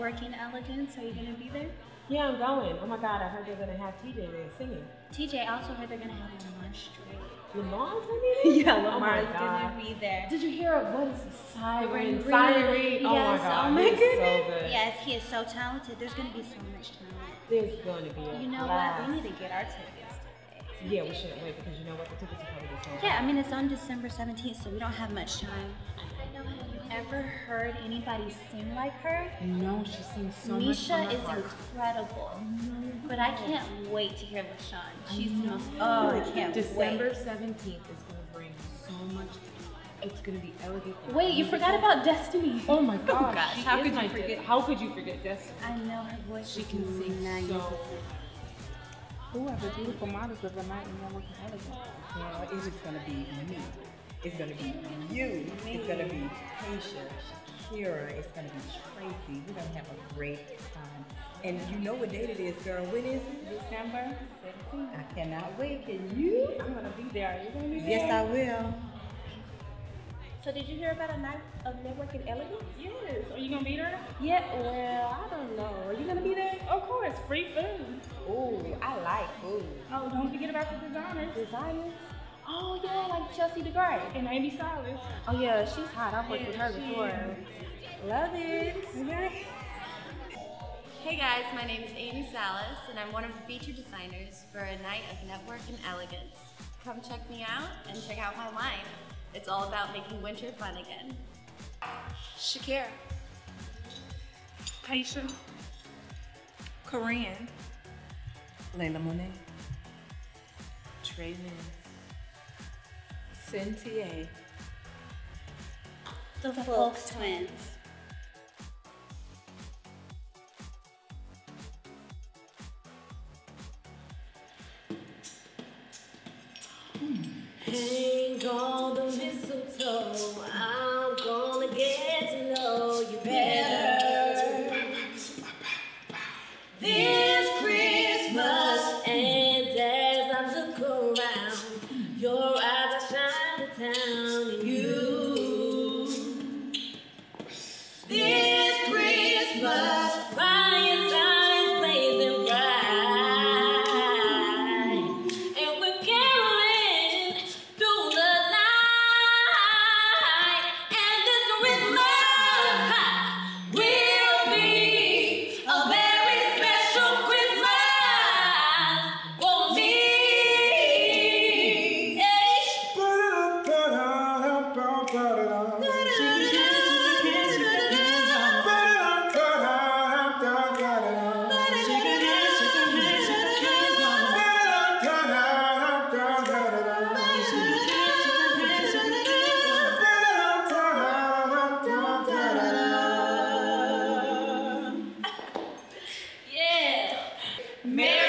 Networking Elegance. Are you going to be there? Yeah, I'm going. Oh my God, I heard they're gonna have TJ there singing. TJ, I also heard they're going to have Lamar Straight. Lamar's gonna be there? Yeah, Oh my Lamar's God. going to be there. Did you hear what is the Siren? Reed. Siren Reed. Oh my Yes, God, oh my he's goodness. so good. Yes, he is so talented. There's going to be so much talent. There's gonna be a You know blast. what? We need to get our tickets today. Yeah, we shouldn't wait because you know what? The tickets are probably just sold Yeah, I out. mean, it's on December 17th, so we don't have much time. I don't know, have you ever heard anybody sing like her? No, she sings so much. Misha is incredible. But I can't wait to hear LaShawn. She's the most, I can't December wait. 17th is gonna bring so much. It's gonna be elegant. Wait, you forgot about Destiny. Oh my God. gosh, She how is could my you forget? How could you forget Destiny? I know her voice. She is can sing magnificent. so. Who are the beautiful models of the night in Networking Elegance? Well, it's just gonna be me. It's gonna be you. It's gonna be Keisha, Shakira. It's gonna be Tracy. We're gonna have a great time. And you know what date it is, girl. When is it? December 17th. I cannot wait. Can you? I'm gonna be there. Are you gonna be there? Yes, I will. So did you hear about a night of networking elegance? Yes. Are you gonna be there? Yeah, well, I don't know. Are you gonna be there? Of course. Free food. Ooh, I like food. Oh, don't forget about the designers. Designers? Oh yeah, like Chelsea DeGray. And Amy Silas. Oh yeah, she's hot. I've worked with her she before. is. Love it. Okay. Hey guys, my name is Amy Salas, and I'm one of the feature designers for a night of network and elegance. Come check me out and check out my line. It's all about making winter fun again. Shakira. Keisha. Corinne. Layla Monet. Trey Cynthia. The Folks Twins. Hang on the mistletoe, I'm gonna get to know you better. This Christmas, and as I look around, your eyes are shining down in you. This Christmas, fire sun is blazing bright, and we're caroling through the night. And this Christmas will be a very special Christmas for me. Yeah. Merry